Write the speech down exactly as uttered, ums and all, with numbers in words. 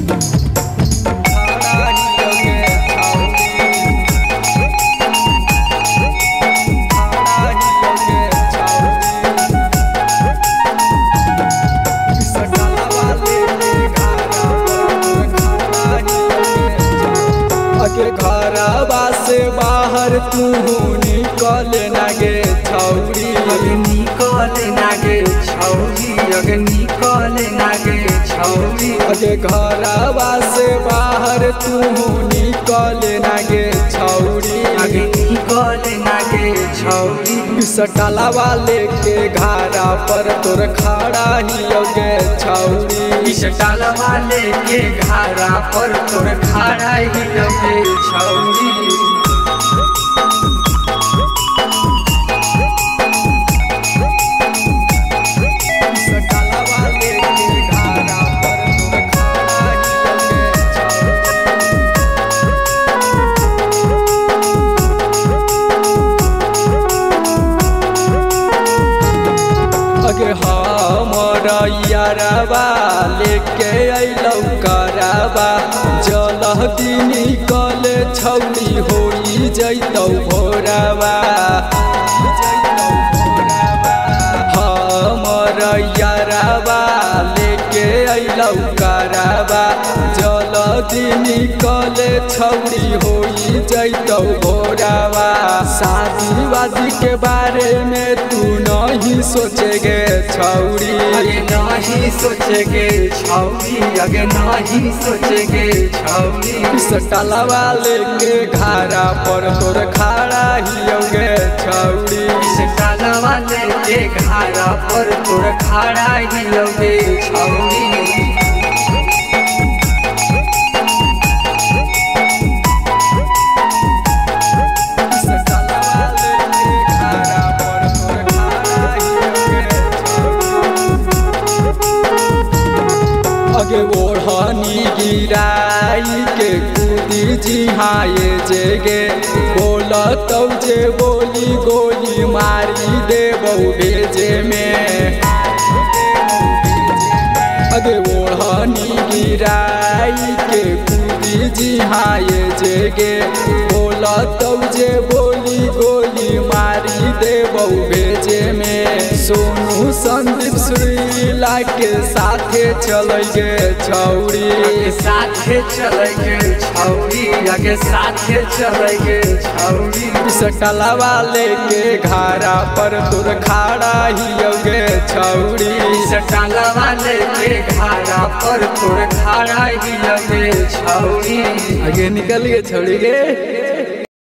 घरवा से बाहर तू निकल नागे छौरी निकल नागे छौरी अगे निकल नागे छौरी अगे घरवा से बाहर तू निकल नागे छौरी अगे निकल नागे छौरी सटाला वाले के घारा पर तोर खड़ा ही गे छौरी सटाला वाले के घारा पर तोर खड़ा ही गे छौरी हमर यारबा लेके अइलौ करबा जल्दी निकल छौरी होई जैतौ भोरबा हमर यारबा लेके अइलौ करबा जल्दी निकल छौरी होई जैतौ भोरबा शादी वादी के बारे में तू नहीं सोचेगे छौरी अगे नहीं सोचेगे छौरी अगे नहीं सोचेगे छौरी सटाला वाले के घारा पर तोर खड़ा ही गे छौरी सटाला वाले के घारा पर तोर खड़ा ही गे छौरी अगे ओढ़नी गिराई के कूदी जिहाए जेगे बोलतौ जे बोली गोली मारी देबौ भेजे में अगे ओढ़नी गिराई के कूदी जिहाए जेगे बोलतौ जे बोली गोली मारी देबौ भेजे में सोनू संदीप सुरीला के साथे चलेगे छौरी साथे चलेगे छौरी आगे साथे चलेगे छौरी सटाला वाले के घारा पर तोर खड़ा ही गे छौरी सटाला वाले के घारा पर तोर खड़ा ही गे छौरी आगे निकल गे छौरी गे।